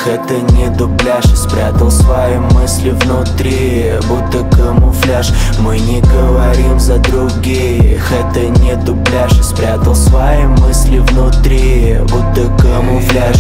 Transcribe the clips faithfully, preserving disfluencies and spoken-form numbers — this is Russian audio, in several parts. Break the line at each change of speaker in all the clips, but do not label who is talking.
это не дубляж. И спрятал свои мысли внутри, будто камуфляж. Мы не говорим за других, это не дубляж. И спрятал свои мысли внутри, будто камуфляж.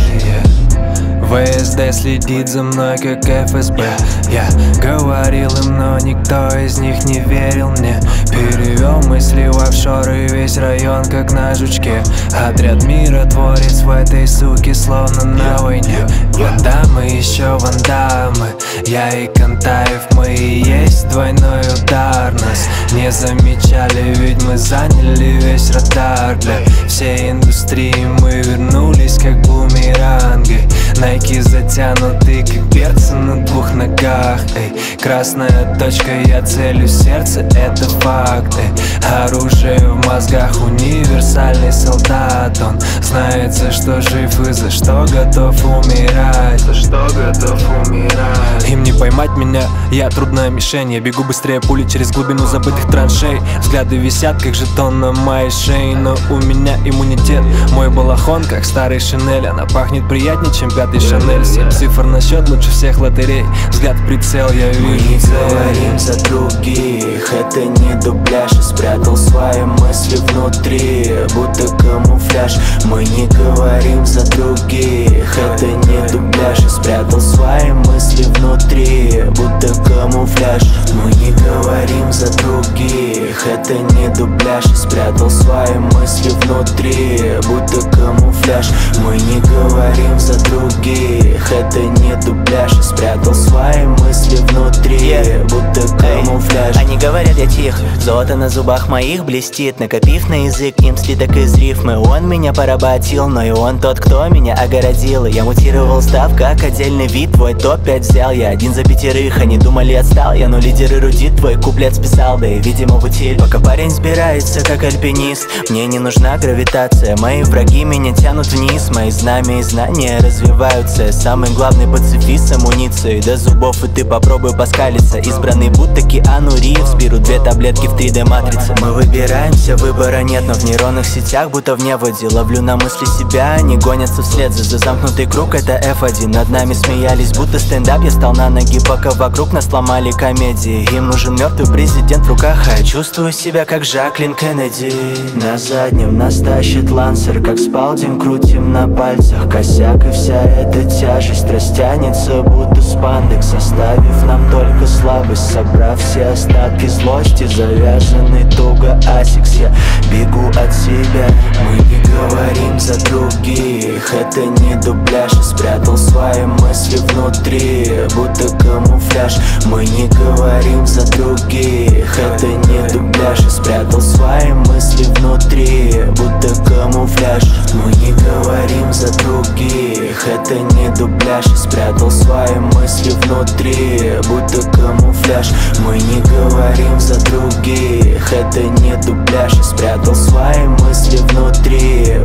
ВСД следит за мной, как эф эс бэ. Я говорил им, но никто из них не верил мне. Перевел мысли в офшоры, весь район как на жучке. Отряд миротворец в этой суке, словно на войне. Вандамы, еще вандамы, я и Кантаев, мы и есть двойной удар. Нас не замечали, ведь мы заняли весь радар. Для всей индустрии мы вернулись как бумеранги. Найки затянуты, как перцы на двух ногах. Эй, красная точка, я целю сердце, это факт. Эй, оружие в мозгах, универсальный солдат. Он знает, за что жив и за что готов умирать. За что готов умирать. Им не поймать меня, я трудная мишень. Я бегу быстрее пули через глубину забытых траншей. Взгляды висят, как жетон на моей шее. Но у меня иммунитет, мой балахон, как старый Шинель. Она пахнет приятнее, чем пятый Шанель. Семь цифр на счет, лучше всех лотерей. Взгляд в прицел, я вижу.
Мы не говорим за других, это не дубляж. И спрятал свои мысли внутри, будто камуфляж. Мы не говорим за других, это не дубляж. И спрятал свои мысли внутри, будто камуфляж. Мы не говорим за других, это не дубляж. И спрятал свои мысли внутри, будто камуфляж. Мы не говорим за других, это не дубляж. И спрятал свои мысли внутри, yeah. будто камуфляж.
Они говорят, я тих, золото на зубах моих блестит. Накопив на язык им слиток из рифмы. Он меня поработил, но и он тот, кто меня огородил. Я мутировал, став как отдельный вид. Твой топ пять взял я, один за пятерых. Они думали, отстал я, но лидер эрудит. Твой куплет списал, да и видимо в утиль. Пока парень сбирается как альпинист, мне не нужна гравитация. Мои враги меня тянут вниз, мои знамя и знания развиваются. Я самый главный пацифист с амуницией до зубов, и ты попробуй поскалиться. Избранный будто Киану Ривз, беру две таблетки в три дэ матрице. Мы выбираемся, выбора нет, но в нейронных сетях будто в неводе. Ловлю на мысли себя, они гонятся вслед за, за замкнутый круг, это эф один. Над нами смеялись, будто стендап, я стал на ноги, пока вокруг нас сломали комедии. Им нужен мертвый президент в руках, а я чувствую себя как Жаклин Кеннеди.
На заднем нас тащит лансер, как спалдинг, крутим на пальцах косяк. И вся эта тяжесть растянется, будто спандекс, оставив нам только слабость. Собрав все остатки злости, завязанный туго асикс, я бегу от себя. Мы не говорим за других, это не дубляж. И спрятал свои мысли внутри, будто камуфляж. Мы не говорим за других, это не дубляж. И спрятал свои мысли внутри, будто камуфляж. Мы не говорим за других, это не дубляж. И спрятал свои мысли внутри, будто камуфляж. Мы не говорим за других, это не дубляж. И спрятал свои мысли внутри,